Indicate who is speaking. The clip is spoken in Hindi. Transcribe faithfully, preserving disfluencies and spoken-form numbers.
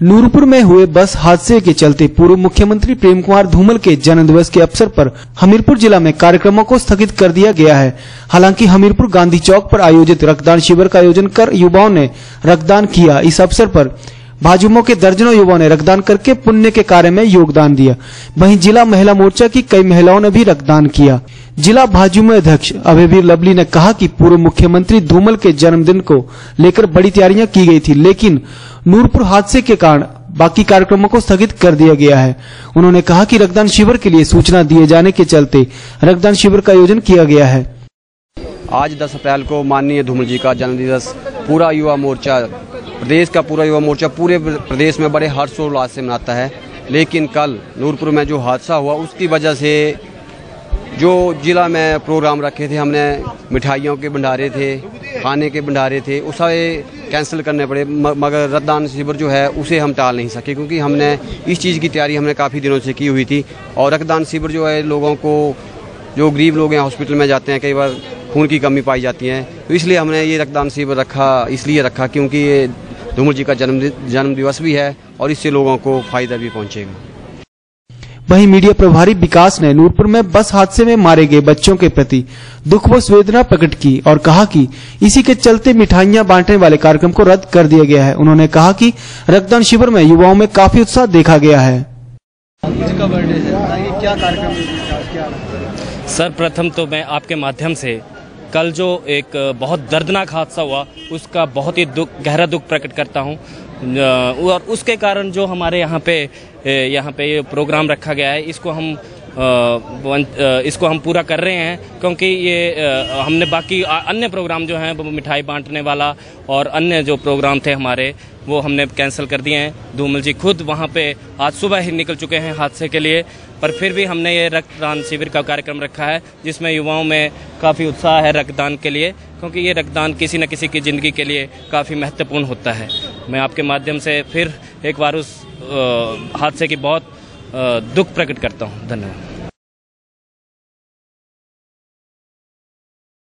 Speaker 1: नूरपुर में हुए बस हादसे के चलते पूर्व मुख्यमंत्री प्रेम कुमार धूमल के जन्म दिवस के अवसर पर हमीरपुर जिला में कार्यक्रमों को स्थगित कर दिया गया है। हालांकि हमीरपुर गांधी चौक पर आयोजित रक्तदान शिविर का आयोजन कर युवाओं ने रक्तदान किया। इस अवसर पर भाजपा के दर्जनों युवाओं ने रक्तदान करके पुण्य के कार्य में योगदान दिया। वहीं जिला महिला मोर्चा की कई महिलाओं ने भी रक्तदान किया। जिला भाजपा अध्यक्ष अभयवीर लवली ने कहा कि पूर्व मुख्यमंत्री धूमल के जन्मदिन को लेकर बड़ी तैयारियां की गई थी, लेकिन नूरपुर हादसे के कारण बाकी कार्यक्रमों को स्थगित कर दिया गया है। उन्होंने कहा कि रक्तदान शिविर के लिए सूचना दिए जाने के चलते रक्तदान शिविर का आयोजन किया गया है।
Speaker 2: आज दस अप्रैल को माननीय धूमल जी का जन्म दिवस पूरा युवा मोर्चा, प्रदेश का पूरा युवा मोर्चा पूरे प्रदेश में बड़े हर्षोल्लास से मनाता है। लेकिन कल नूरपुर में जो हादसा हुआ उसकी वजह से जो जिला में प्रोग्राम रखे थे, हमने मिठाइयों के भंडारे थे, खाने के भंडारे थे, उसे कैंसिल करने पड़े। मगर रक्तदान शिविर जो है उसे हम टाल नहीं सके, क्योंकि हमने इस चीज़ की तैयारी हमने काफ़ी दिनों से की हुई थी। और रक्तदान शिविर जो है लोगों को, जो गरीब लोग हैं हॉस्पिटल में जाते हैं, कई बार खून की कमी पाई जाती है, तो इसलिए हमने ये रक्तदान शिविर रखा, इसलिए रखा क्योंकि ये धूमल जी का जन्म जन्म दिवस भी है और इससे लोगों को फायदा भी पहुंचेगा।
Speaker 1: वहीं मीडिया प्रभारी विकास ने नूरपुर में बस हादसे में मारे गए बच्चों के प्रति दुख व संवेदना प्रकट की और कहा कि इसी के चलते मिठाइयां बांटने वाले कार्यक्रम को रद्द कर दिया गया है। उन्होंने कहा कि रक्तदान शिविर में युवाओं में काफी उत्साह देखा गया है।
Speaker 3: इसका बर्थडे है, क्या कार्यक्रम क्या?
Speaker 4: सर, प्रथम तो मैं आपके माध्यम से कल जो एक बहुत दर्दनाक हादसा हुआ उसका बहुत ही दुख गहरा दुख प्रकट करता हूं, और उसके कारण जो हमारे यहाँ पे यहाँ पे ये प्रोग्राम रखा गया है इसको हम इसको हम पूरा कर रहे हैं, क्योंकि ये हमने बाकी अन्य प्रोग्राम जो हैं वो मिठाई बांटने वाला और अन्य जो प्रोग्राम थे हमारे वो हमने कैंसिल कर दिए हैं। धूमल जी खुद वहाँ पे आज सुबह ही निकल चुके हैं हादसे के लिए, पर फिर भी हमने ये रक्तदान शिविर का कार्यक्रम रखा है जिसमें युवाओं में काफ़ी उत्साह है रक्तदान के लिए, क्योंकि ये रक्तदान किसी न किसी की ज़िंदगी के लिए काफ़ी महत्वपूर्ण होता है। मैं आपके माध्यम से फिर एक बार उस हादसे की बहुत दुख प्रकट करता हूँ। धन्यवाद।